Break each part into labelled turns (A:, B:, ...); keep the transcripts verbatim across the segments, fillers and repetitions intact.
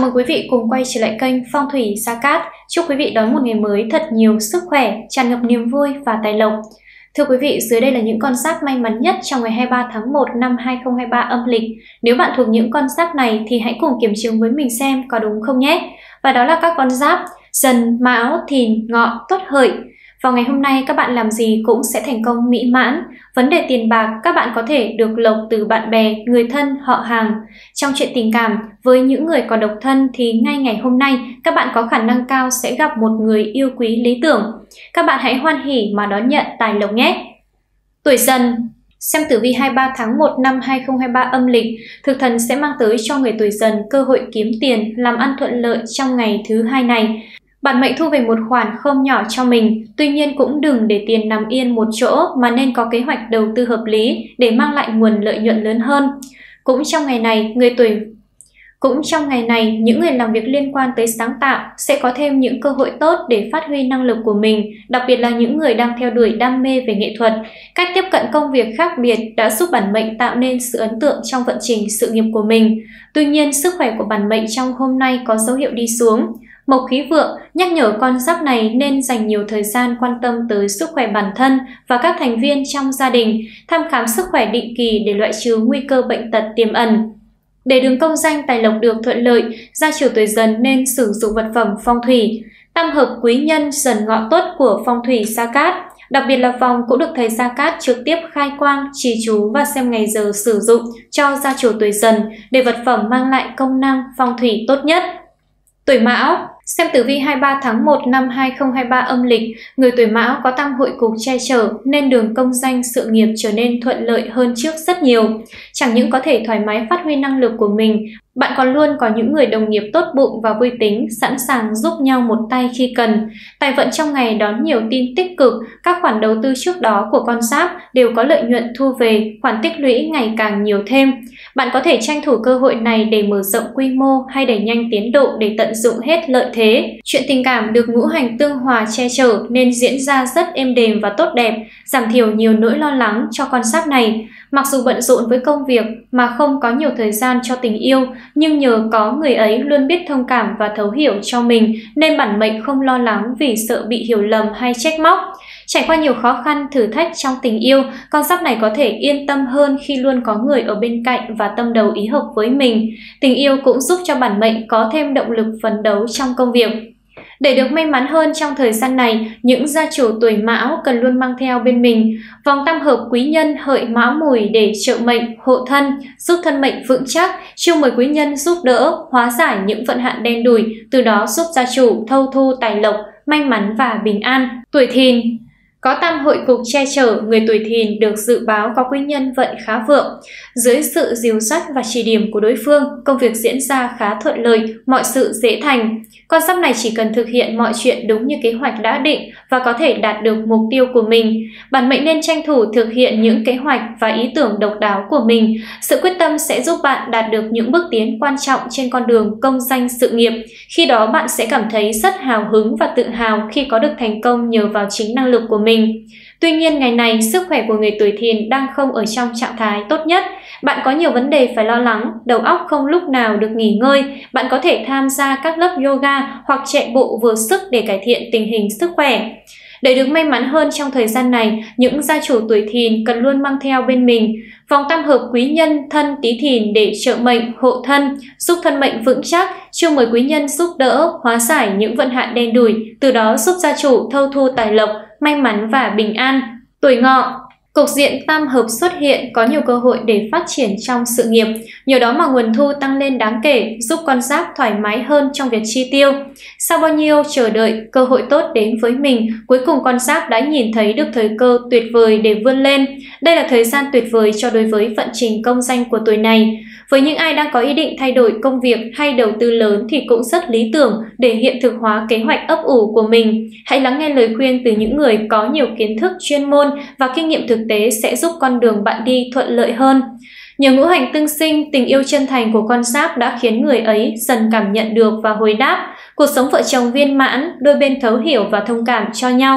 A: mừng quý vị cùng quay trở lại kênh Phong thủy Sa Cát. Chúc quý vị đón một ngày mới thật nhiều sức khỏe, tràn ngập niềm vui và tài lộc. Thưa quý vị, dưới đây là những con giáp may mắn nhất trong ngày hai mươi ba tháng một năm hai nghìn không trăm hai mươi ba âm lịch. Nếu bạn thuộc những con giáp này thì hãy cùng kiểm chứng với mình xem có đúng không nhé. Và đó là các con giáp Dần, Mão, Thìn, Ngọ, Tuất, Hợi. Vào ngày hôm nay các bạn làm gì cũng sẽ thành công mỹ mãn. Vấn đề tiền bạc các bạn có thể được lộc từ bạn bè, người thân, họ hàng. Trong chuyện tình cảm, với những người còn độc thân thì ngay ngày hôm nay các bạn có khả năng cao sẽ gặp một người yêu quý lý tưởng. Các bạn hãy hoan hỉ mà đón nhận tài lộc nhé. Tuổi Dần. Xem tử vi hai mươi ba tháng một năm hai nghìn không trăm hai mươi ba âm lịch, thực thần sẽ mang tới cho người tuổi Dần cơ hội kiếm tiền, làm ăn thuận lợi trong ngày thứ hai này. Bản mệnh thu về một khoản không nhỏ cho mình, tuy nhiên cũng đừng để tiền nằm yên một chỗ mà nên có kế hoạch đầu tư hợp lý để mang lại nguồn lợi nhuận lớn hơn. Cũng trong ngày này, người tuổi Cũng trong ngày này, những người làm việc liên quan tới sáng tạo sẽ có thêm những cơ hội tốt để phát huy năng lực của mình, đặc biệt là những người đang theo đuổi đam mê về nghệ thuật. Cách tiếp cận công việc khác biệt đã giúp bản mệnh tạo nên sự ấn tượng trong vận trình sự nghiệp của mình. Tuy nhiên, sức khỏe của bản mệnh trong hôm nay có dấu hiệu đi xuống. Mộc khí vượng nhắc nhở con giáp này nên dành nhiều thời gian quan tâm tới sức khỏe bản thân và các thành viên trong gia đình, thăm khám sức khỏe định kỳ để loại trừ nguy cơ bệnh tật tiềm ẩn. Để đường công danh tài lộc được thuận lợi, gia chủ tuổi Dần nên sử dụng vật phẩm phong thủy. Tam hợp quý nhân Dần Ngọ Tuất của phong thủy Sa Cát, đặc biệt là vòng cũng được thầy Sa Cát trực tiếp khai quang, trì chú và xem ngày giờ sử dụng cho gia chủ tuổi Dần để vật phẩm mang lại công năng phong thủy tốt nhất. Tuổi Mão. Xem tử vi hai mươi ba tháng một năm hai nghìn không trăm hai mươi ba âm lịch, người tuổi Mão có tam hội cục che chở nên đường công danh sự nghiệp trở nên thuận lợi hơn trước rất nhiều. Chẳng những có thể thoải mái phát huy năng lực của mình, bạn còn luôn có những người đồng nghiệp tốt bụng và vui tính, sẵn sàng giúp nhau một tay khi cần. Tài vận trong ngày đón nhiều tin tích cực, các khoản đầu tư trước đó của con giáp đều có lợi nhuận thu về, khoản tích lũy ngày càng nhiều thêm. Bạn có thể tranh thủ cơ hội này để mở rộng quy mô hay đẩy nhanh tiến độ để tận dụng hết lợi thế. Chuyện tình cảm được ngũ hành tương hòa che chở nên diễn ra rất êm đềm và tốt đẹp, giảm thiểu nhiều nỗi lo lắng cho con giáp này. Mặc dù bận rộn với công việc mà không có nhiều thời gian cho tình yêu, nhưng nhờ có người ấy luôn biết thông cảm và thấu hiểu cho mình nên bản mệnh không lo lắng vì sợ bị hiểu lầm hay trách móc. Trải qua nhiều khó khăn, thử thách trong tình yêu, con giáp này có thể yên tâm hơn khi luôn có người ở bên cạnh và tâm đầu ý hợp với mình. Tình yêu cũng giúp cho bản mệnh có thêm động lực phấn đấu trong công việc. Để được may mắn hơn trong thời gian này, những gia chủ tuổi Mão cần luôn mang theo bên mình vòng tam hợp quý nhân Hợi Mão Mùi để trợ mệnh, hộ thân, giúp thân mệnh vững chắc, chiêu mời quý nhân giúp đỡ, hóa giải những vận hạn đen đủi, từ đó giúp gia chủ thâu thu tài lộc, may mắn và bình an. Tuổi Thìn. Có tam hội cục che chở, người tuổi Thìn được dự báo có quý nhân vận khá vượng. Dưới sự dìu dắt và chỉ điểm của đối phương, công việc diễn ra khá thuận lợi, mọi sự dễ thành. Con giáp này chỉ cần thực hiện mọi chuyện đúng như kế hoạch đã định và có thể đạt được mục tiêu của mình. Bản mệnh nên tranh thủ thực hiện những kế hoạch và ý tưởng độc đáo của mình. Sự quyết tâm sẽ giúp bạn đạt được những bước tiến quan trọng trên con đường công danh sự nghiệp. Khi đó bạn sẽ cảm thấy rất hào hứng và tự hào khi có được thành công nhờ vào chính năng lực của mình. Tuy nhiên, ngày này, sức khỏe của người tuổi Thìn đang không ở trong trạng thái tốt nhất. Bạn có nhiều vấn đề phải lo lắng, đầu óc không lúc nào được nghỉ ngơi. Bạn có thể tham gia các lớp yoga hoặc chạy bộ vừa sức để cải thiện tình hình sức khỏe. Để được may mắn hơn trong thời gian này, những gia chủ tuổi Thìn cần luôn mang theo bên mình vòng tam hợp quý nhân Thân Tý Thìn để trợ mệnh, hộ thân, giúp thân mệnh vững chắc, chiêu mời quý nhân giúp đỡ, hóa giải những vận hạn đen đủi, từ đó giúp gia chủ thâu thu tài lộc, may mắn và bình an. Tuổi Ngọ. Cục diện tam hợp xuất hiện có nhiều cơ hội để phát triển trong sự nghiệp, nhờ đó mà nguồn thu tăng lên đáng kể, giúp con giáp thoải mái hơn trong việc chi tiêu. Sau bao nhiêu chờ đợi cơ hội tốt đến với mình, cuối cùng con giáp đã nhìn thấy được thời cơ tuyệt vời để vươn lên. Đây là thời gian tuyệt vời cho đối với vận trình công danh của tuổi này. Với những ai đang có ý định thay đổi công việc hay đầu tư lớn thì cũng rất lý tưởng để hiện thực hóa kế hoạch ấp ủ của mình. Hãy lắng nghe lời khuyên từ những người có nhiều kiến thức chuyên môn và kinh nghiệm thực tế sẽ giúp con đường bạn đi thuận lợi hơn. Nhờ ngũ hành tương sinh, tình yêu chân thành của con giáp đã khiến người ấy dần cảm nhận được và hồi đáp. Cuộc sống vợ chồng viên mãn, đôi bên thấu hiểu và thông cảm cho nhau.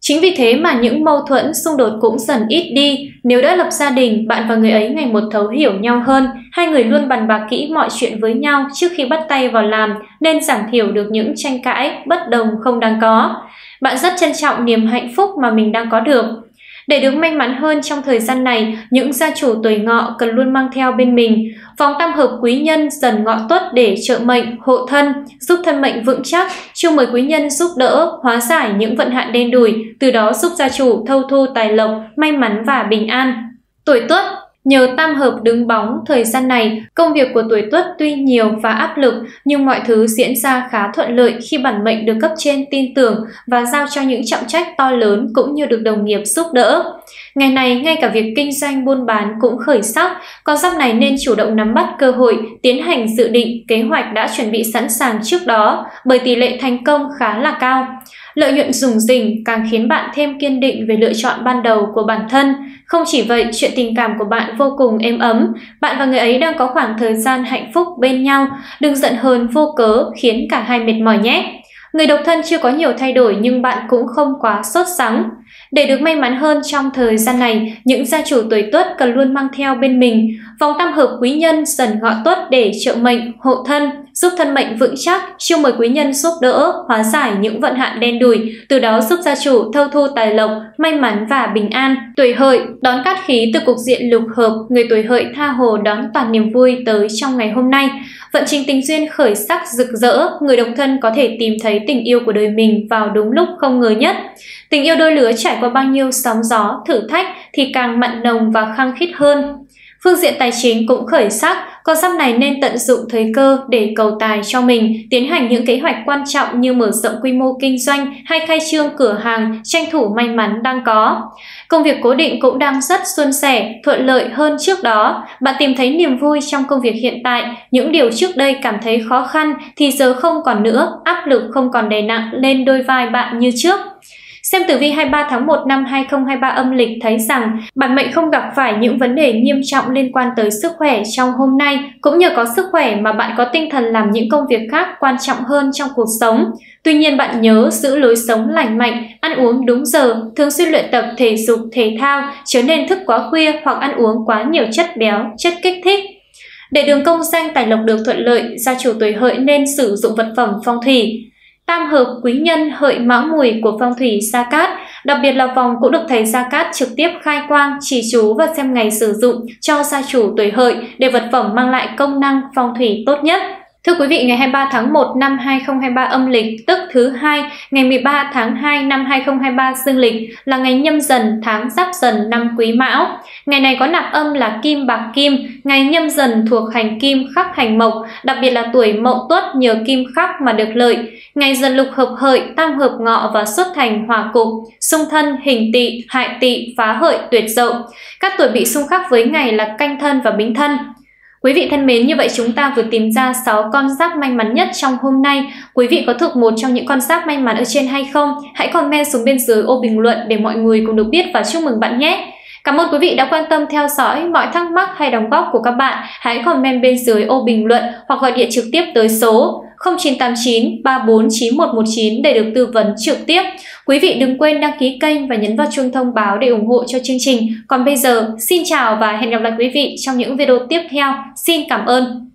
A: Chính vì thế mà những mâu thuẫn, xung đột cũng dần ít đi. Nếu đã lập gia đình, bạn và người ấy ngày một thấu hiểu nhau hơn, hai người luôn bàn bạc kỹ mọi chuyện với nhau trước khi bắt tay vào làm nên giảm thiểu được những tranh cãi, bất đồng không đáng có. Bạn rất trân trọng niềm hạnh phúc mà mình đang có được. Để được may mắn hơn trong thời gian này, những gia chủ tuổi Ngọ cần luôn mang theo bên mình vòng tam hợp quý nhân Dần Ngọ Tuất để trợ mệnh, hộ thân, giúp thân mệnh vững chắc, chiêu mời quý nhân giúp đỡ, hóa giải những vận hạn đen đủi, từ đó giúp gia chủ thâu thu tài lộc, may mắn và bình an. Tuổi Tuất. Nhờ tam hợp đứng bóng, thời gian này, công việc của tuổi Tuất tuy nhiều và áp lực nhưng mọi thứ diễn ra khá thuận lợi khi bản mệnh được cấp trên tin tưởng và giao cho những trọng trách to lớn cũng như được đồng nghiệp giúp đỡ. Ngày này, ngay cả việc kinh doanh buôn bán cũng khởi sắc, con giáp này nên chủ động nắm bắt cơ hội, tiến hành dự định, kế hoạch đã chuẩn bị sẵn sàng trước đó, bởi tỷ lệ thành công khá là cao. Lợi nhuận rủng rỉnh càng khiến bạn thêm kiên định về lựa chọn ban đầu của bản thân. Không chỉ vậy, chuyện tình cảm của bạn vô cùng êm ấm. Bạn và người ấy đang có khoảng thời gian hạnh phúc bên nhau. Đừng giận hờn vô cớ khiến cả hai mệt mỏi nhé. Người độc thân chưa có nhiều thay đổi nhưng bạn cũng không quá sốt sắng. Để được may mắn hơn trong thời gian này, những gia chủ tuổi Tuất cần luôn mang theo bên mình vòng tam hợp quý nhân Dần Ngọ Tuất để trợ mệnh, hộ thân, giúp thân mệnh vững chắc, chiêu mời quý nhân giúp đỡ, hóa giải những vận hạn đen đủi, từ đó giúp gia chủ thâu thu tài lộc, may mắn và bình an. Tuổi Hợi. Đón cát khí từ cục diện lục hợp, người tuổi Hợi tha hồ đón toàn niềm vui tới trong ngày hôm nay. Vận trình tình duyên khởi sắc rực rỡ, người độc thân có thể tìm thấy tình yêu của đời mình vào đúng lúc không ngờ nhất. Tình yêu đôi lứa trải qua bao nhiêu sóng gió, thử thách thì càng mặn nồng và khăng khít hơn. Phương diện tài chính cũng khởi sắc, con giáp này nên tận dụng thời cơ để cầu tài cho mình, tiến hành những kế hoạch quan trọng như mở rộng quy mô kinh doanh hay khai trương cửa hàng, tranh thủ may mắn đang có. Công việc cố định cũng đang rất suôn sẻ, thuận lợi hơn trước đó. Bạn tìm thấy niềm vui trong công việc hiện tại, những điều trước đây cảm thấy khó khăn thì giờ không còn nữa, áp lực không còn đè nặng lên đôi vai bạn như trước. Xem tử vi hai mươi ba tháng một năm hai nghìn không trăm hai mươi ba âm lịch thấy rằng bản mệnh không gặp phải những vấn đề nghiêm trọng liên quan tới sức khỏe trong hôm nay, cũng nhờ có sức khỏe mà bạn có tinh thần làm những công việc khác quan trọng hơn trong cuộc sống. Tuy nhiên bạn nhớ giữ lối sống lành mạnh, ăn uống đúng giờ, thường xuyên luyện tập thể dục thể thao, chớ nên thức quá khuya hoặc ăn uống quá nhiều chất béo, chất kích thích. Để đường công danh tài lộc được thuận lợi, gia chủ tuổi Hợi nên sử dụng vật phẩm phong thủy. Tam hợp quý nhân Hợi Mão Mùi của phong thủy Sa Cát, đặc biệt là vòng cũng được thầy Sa Cát trực tiếp khai quang, chỉ chú và xem ngày sử dụng cho gia chủ tuổi Hợi để vật phẩm mang lại công năng phong thủy tốt nhất. Thưa quý vị, ngày hai mươi ba tháng một năm hai nghìn không trăm hai mươi ba âm lịch, tức thứ hai, ngày mười ba tháng hai năm hai nghìn không trăm hai mươi ba dương lịch là ngày Nhâm Dần, tháng Giáp Dần năm Quý Mão. Ngày này có nạp âm là kim bạc kim, ngày Nhâm Dần thuộc hành kim khắc hành mộc, đặc biệt là tuổi Mậu Tuất nhờ kim khắc mà được lợi. Ngày Dần lục hợp Hợi, tam hợp Ngọ và xuất thành hỏa cục, xung thân hình Tỵ, hại Tỵ, phá Hợi, tuyệt Dậu. Các tuổi bị xung khắc với ngày là Canh Thân và Bính Thân. Quý vị thân mến, như vậy chúng ta vừa tìm ra sáu con giáp may mắn nhất trong hôm nay. Quý vị có thuộc một trong những con giáp may mắn ở trên hay không? Hãy comment xuống bên dưới ô bình luận để mọi người cùng được biết và chúc mừng bạn nhé! Cảm ơn quý vị đã quan tâm theo dõi. Mọi thắc mắc hay đóng góp của các bạn hãy comment bên dưới ô bình luận hoặc gọi điện trực tiếp tới số không chín tám chín ba bốn chín một một chín để được tư vấn trực tiếp. Quý vị đừng quên đăng ký kênh và nhấn vào chuông thông báo để ủng hộ cho chương trình. Còn bây giờ, xin chào và hẹn gặp lại quý vị trong những video tiếp theo. Xin cảm ơn!